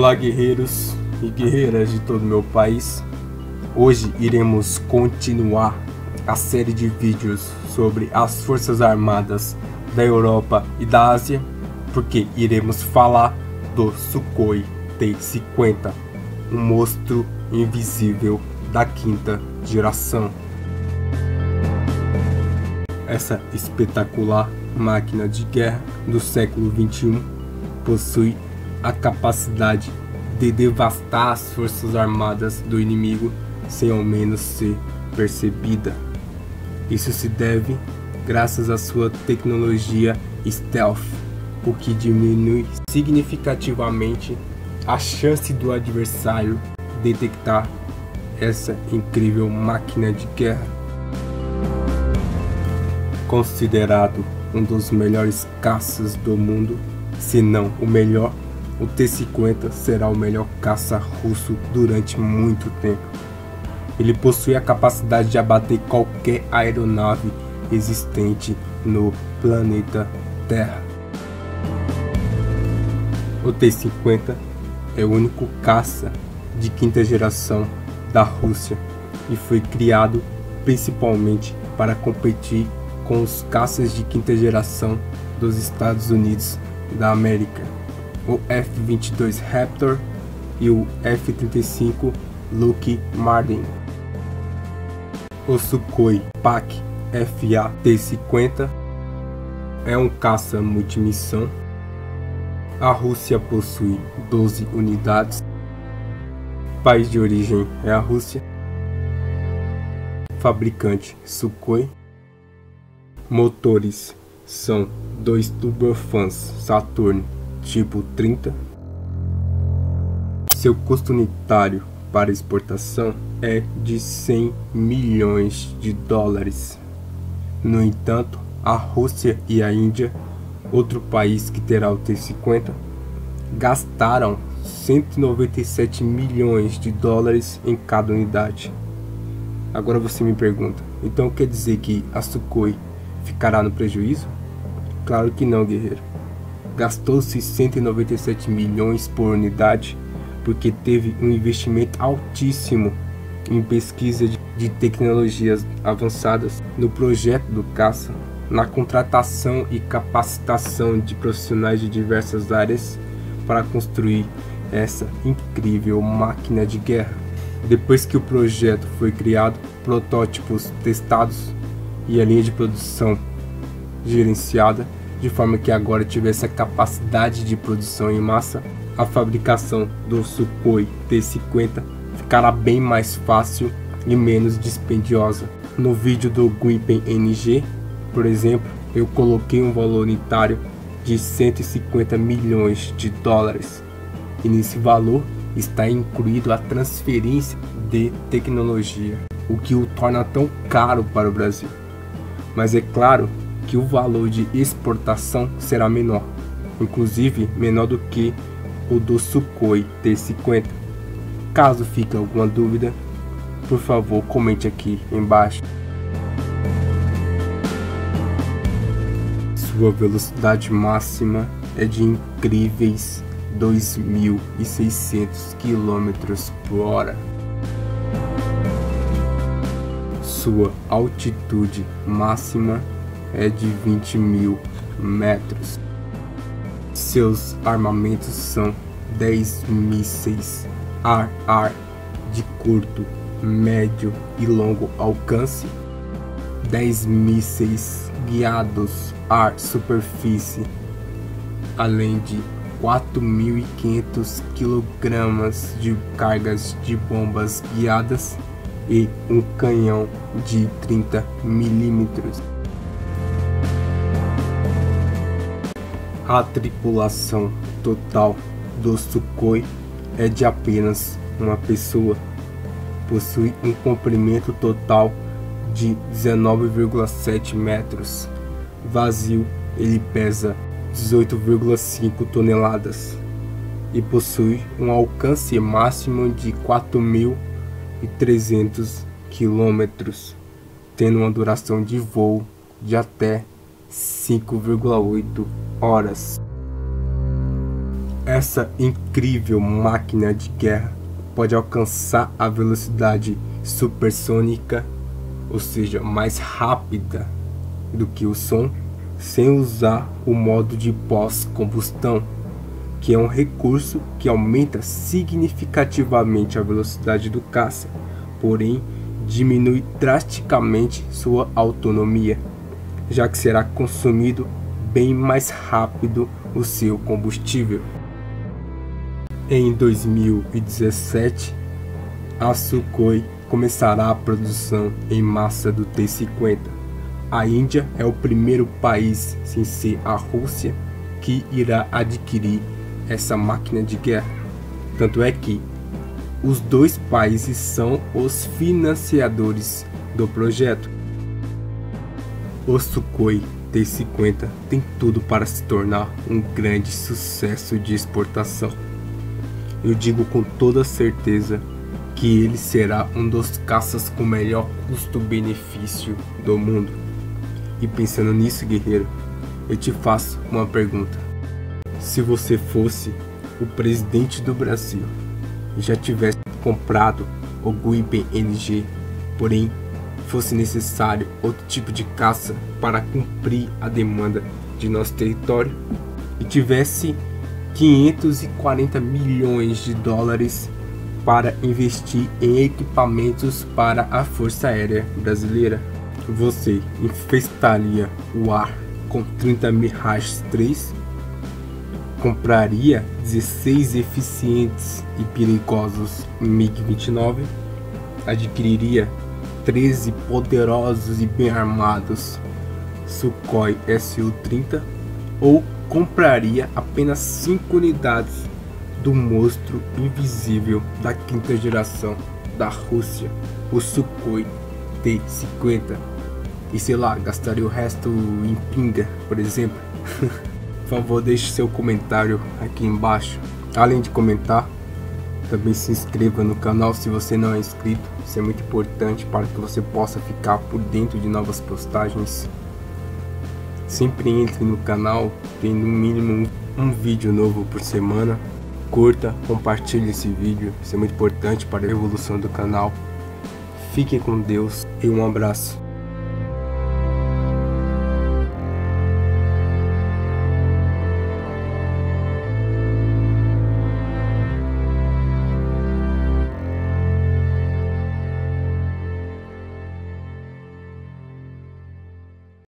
Olá, guerreiros e guerreiras de todo o meu país. Hoje iremos continuar a série de vídeos sobre as Forças Armadas da Europa e da Ásia, porque iremos falar do Sukhoi T-50, um monstro invisível da quinta geração. Essa espetacular máquina de guerra do século XXI possui a capacidade de devastar as forças armadas do inimigo sem ao menos ser percebida. Isso se deve graças à sua tecnologia stealth, o que diminui significativamente a chance do adversário detectar essa incrível máquina de guerra. Considerado um dos melhores caças do mundo, se não o melhor, o T-50 será o melhor caça russo durante muito tempo. Ele possui a capacidade de abater qualquer aeronave existente no planeta Terra. O T-50 é o único caça de quinta geração da Rússia e foi criado principalmente para competir com os caças de quinta geração dos Estados Unidos da América, o F-22 Raptor e o F-35 Lockheed Martin. O Sukhoi PAK-FA-T-50 é um caça multimissão. A Rússia possui 12 unidades. País de origem é a Rússia. Fabricante Sukhoi. Motores são 2 turbofans Saturn tipo 30. Seu custo unitário para exportação é de 100 milhões de dólares. No entanto, a Rússia e a Índia, outro país que terá o T-50, gastaram 197 milhões de dólares em cada unidade. Agora você me pergunta, então quer dizer que a Sukhoi ficará no prejuízo? Claro que não, guerreiro. Gastou-se 197 milhões por unidade porque teve um investimento altíssimo em pesquisa de tecnologias avançadas, no projeto do caça, na contratação e capacitação de profissionais de diversas áreas para construir essa incrível máquina de guerra. Depois que o projeto foi criado, protótipos testados e a linha de produção gerenciada, de forma que agora tivesse a capacidade de produção em massa, a fabricação do Sukhoi T-50 ficará bem mais fácil e menos dispendiosa. No vídeo do Gripen NG, por exemplo, eu coloquei um valor unitário de 150 milhões de dólares, e nesse valor está incluído a transferência de tecnologia, o que o torna tão caro para o Brasil. Mas é claro que o valor de exportação será menor, inclusive menor do que o do Sukhoi T-50. Caso fique alguma dúvida, por favor comente aqui embaixo. Sua velocidade máxima é de incríveis 2.600 km por hora. Sua altitude máxima é de 20 mil metros. Seus armamentos são 10 mísseis ar-ar de curto, médio e longo alcance, 10 mísseis guiados ar-superfície, além de 4.500 kg de cargas de bombas guiadas e um canhão de 30 mm. A tripulação total do Sukhoi é de apenas uma pessoa. Possui um comprimento total de 19,7 metros. Vazio, ele pesa 18,5 toneladas e possui um alcance máximo de 4.300 quilômetros, tendo uma duração de voo de até 5,8 horas. Essa incrível máquina de guerra pode alcançar a velocidade supersônica, ou seja, mais rápida do que o som, sem usar o modo de pós-combustão, que é um recurso que aumenta significativamente a velocidade do caça, porém diminui drasticamente sua autonomia, já que será consumido bem mais rápido o seu combustível. Em 2017, a Sukhoi começará a produção em massa do T-50. A Índia é o primeiro país, sem ser a Rússia, que irá adquirir essa máquina de guerra. Tanto é que os dois países são os financiadores do projeto. O Sukhoi T-50 tem tudo para se tornar um grande sucesso de exportação. Eu digo com toda certeza que ele será um dos caças com melhor custo-benefício do mundo. E pensando nisso, guerreiro, eu te faço uma pergunta. Se você fosse o presidente do Brasil e já tivesse comprado o Gripen NG, porém fosse necessário outro tipo de caça para cumprir a demanda de nosso território e tivesse 540 milhões de dólares para investir em equipamentos para a Força Aérea Brasileira, você infestaria o ar com 30 Mirage 3, compraria 16 eficientes e perigosos MiG-29, adquiriria 13 poderosos e bem armados Sukhoi Su-30 ou compraria apenas 5 unidades do monstro invisível da quinta geração da Rússia, o Sukhoi T-50, e sei lá, gastaria o resto em pinga, por exemplo? Por favor, deixe seu comentário aqui embaixo. Além de comentar, também se inscreva no canal se você não é inscrito. Isso é muito importante para que você possa ficar por dentro de novas postagens. Sempre entre no canal, tem no mínimo um vídeo novo por semana. Curta, compartilhe esse vídeo, isso é muito importante para a evolução do canal. Fiquem com Deus e um abraço.